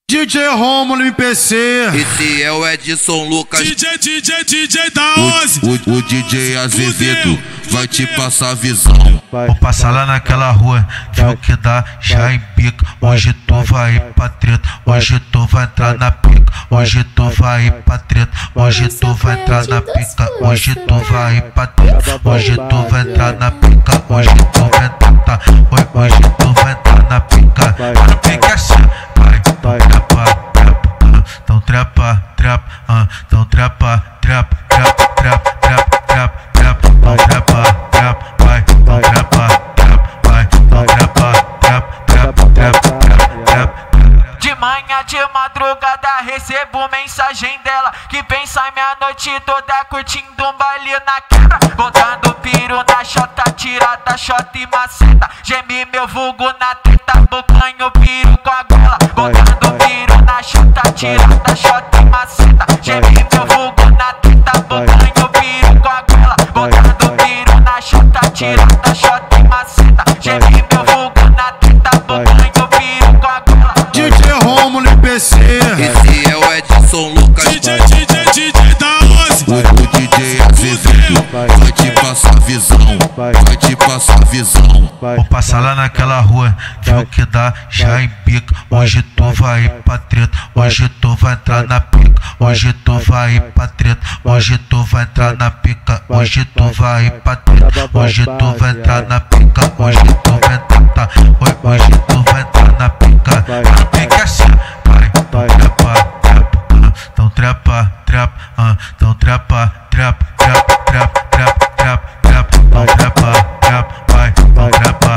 DJ Rômulo MPC. Esse é o Edson Lucas. DJ da 11. O DJ Azevedo vai te passar a visão. Vou passar lá naquela rua, viu que dá, já embica. Hoje tu vai pra treta, hoje tu vai entrar na pica. Hoje tu vai pra treta, hoje tu vai entrar na pica. Hoje tu vai pra treta, hoje tu vai entrar na pica. Hoje tu vai tentar, hoje tu vai entrar na pica. Não fica assim, vai, então trepa, então trepa, trepa, então trepa, vai, então trepa. De manhã, de madrugada, recebo mensagem dela que pensa em minha noite toda curtindo um baile na quebra. Botando piro na chota, tirada, chota e maceta. Geme meu vulgo na treta, bocanho piro com a gola. Botando piro na chota, tirada, chota e maceta. Geme meu vulgo na treta, bocanho piro com a gola. Botando piro na chota, tirada, chota e maceta. Geme meu vulgo na treta, bocanho piro com a gola. DJ Rômulo MPC. Esse é o Edson Lucas. DJ da 11. O DJ Azevedo vai te passar a visão. Vai te passar a visão. Vou passar lá naquela rua, viu que dá, já embica. Hoje tu vai pra treta, hoje tu vai entrar na pica. Hoje tu vai pra treta, hoje tu vai entrar na pica. Hoje tu vai pra treta, hoje tu vai entrar na pica. Hoje tu vai tentar, hoje tu vai entrar na pica. Não fica assim, vai, então trepa, então trepa, então trepa, vai, então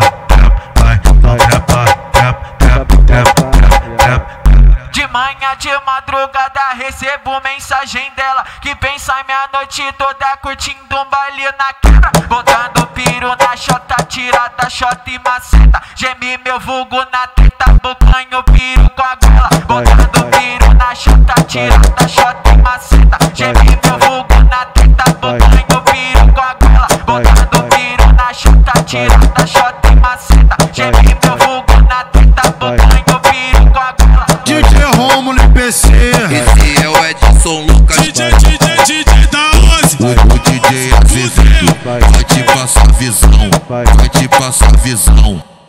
trepa. De manhã, de madrugada, recebo mensagem dela que pensa em minha noite toda curtindo um baile na quebra. Botando piro na chota, tirada, chota e maceta. Geme meu vulgo na treta, bocanho piro com a gola. Botando piro na chota, tirada, chota e maceta. Geme meu vulgo na treta, bocanho piro com a gola. Botando piro na chota, tirada, chota e maceta. Geme meu vulgo na treta, bocanho piro com a gola. DJ Rômulo MPC. Esse é o Edson Lucas. DJ da 11. O DJ Azevedo vai te passar a visão. Vai te passar a visão.